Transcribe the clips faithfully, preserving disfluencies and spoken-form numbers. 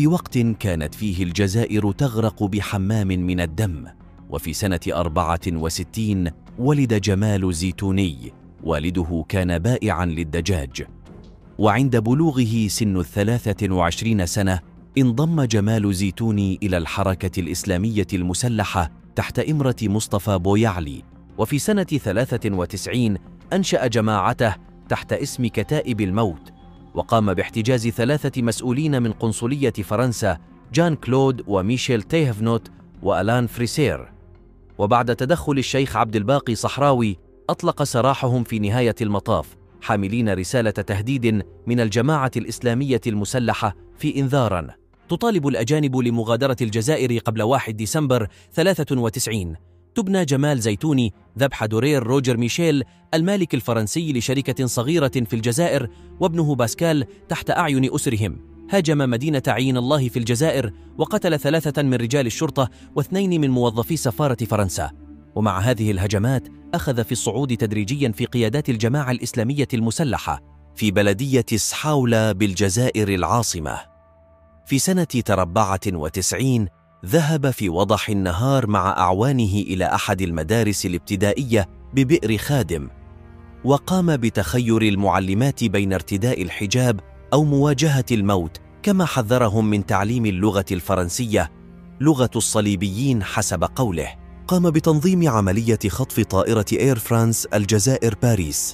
في وقت كانت فيه الجزائر تغرق بحمام من الدم. وفي سنة أربعة وستين ولد جمال زيتوني، والده كان بائعا للدجاج. وعند بلوغه سن الثلاثة وعشرين سنة انضم جمال زيتوني إلى الحركة الإسلامية المسلحة تحت إمرة مصطفى بويعلي. وفي سنة ثلاثة وتسعين أنشأ جماعته تحت اسم كتائب الموت، وقام باحتجاز ثلاثة مسؤولين من قنصلية فرنسا، جان كلود وميشيل تيهفنوت وألان فريسير. وبعد تدخل الشيخ عبد الباقي صحراوي أطلق سراحهم في نهاية المطاف، حاملين رسالة تهديد من الجماعة الإسلامية المسلحة في إنذاراً تطالب الأجانب لمغادرة الجزائر قبل واحد ديسمبر ثلاثة وتسعين. تبنى جمال زيتوني ذبح دورير روجر ميشيل المالك الفرنسي لشركة صغيرة في الجزائر وابنه باسكال تحت أعين أسرهم. هاجم مدينة عين الله في الجزائر وقتل ثلاثة من رجال الشرطة واثنين من موظفي سفارة فرنسا. ومع هذه الهجمات أخذ في الصعود تدريجيا في قيادات الجماعة الإسلامية المسلحة في بلدية سحاولة بالجزائر العاصمة. في سنة أربعة وتسعين ذهب في وضح النهار مع أعوانه إلى أحد المدارس الابتدائية ببئر خادم، وقام بتخير المعلمات بين ارتداء الحجاب أو مواجهة الموت، كما حذرهم من تعليم اللغة الفرنسية لغة الصليبيين حسب قوله. قام بتنظيم عملية خطف طائرة إير فرانس الجزائر باريس.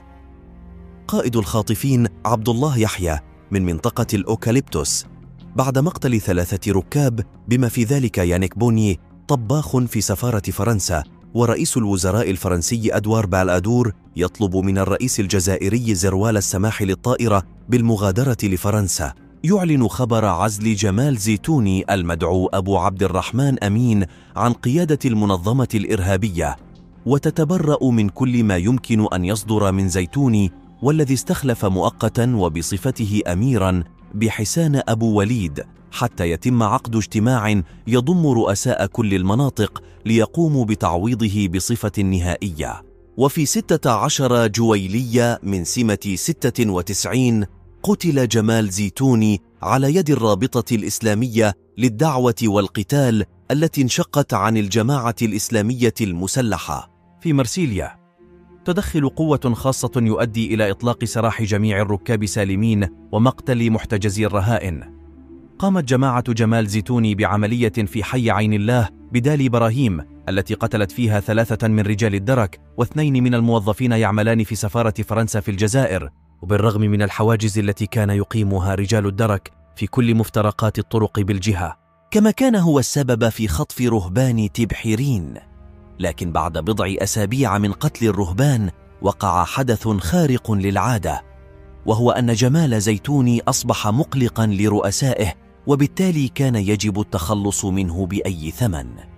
قائد الخاطفين عبد الله يحيى من منطقة الأوكاليبتوس، بعد مقتل ثلاثة ركاب بما في ذلك يانيك بوني طباخ في سفارة فرنسا. ورئيس الوزراء الفرنسي أدوار بالأدور يطلب من الرئيس الجزائري زروال السماح للطائرة بالمغادرة لفرنسا. يعلن خبر عزل جمال زيتوني المدعو أبو عبد الرحمن أمين عن قيادة المنظمة الإرهابية، وتتبرأ من كل ما يمكن أن يصدر من زيتوني، والذي استخلف مؤقتا وبصفته أميرا بحسان أبو وليد حتى يتم عقد اجتماع يضم رؤساء كل المناطق ليقوموا بتعويضه بصفة نهائية. وفي ستة عشر جويلية من سمة ستة وتسعين قتل جمال زيتوني على يد الرابطة الإسلامية للدعوة والقتال التي انشقت عن الجماعة الإسلامية المسلحة. في مرسيليا تدخل قوة خاصة يؤدي إلى إطلاق سراح جميع الركاب سالمين ومقتل محتجزي الرهائن. قامت جماعة جمال زيتوني بعملية في حي عين الله بدال براهيم التي قتلت فيها ثلاثة من رجال الدرك واثنين من الموظفين يعملان في سفارة فرنسا في الجزائر، وبالرغم من الحواجز التي كان يقيمها رجال الدرك في كل مفترقات الطرق بالجهة، كما كان هو السبب في خطف رهبان تبحيرين. لكن بعد بضع أسابيع من قتل الرهبان وقع حدث خارق للعادة، وهو أن جمال زيتوني أصبح مقلقا لرؤسائه، وبالتالي كان يجب التخلص منه بأي ثمن.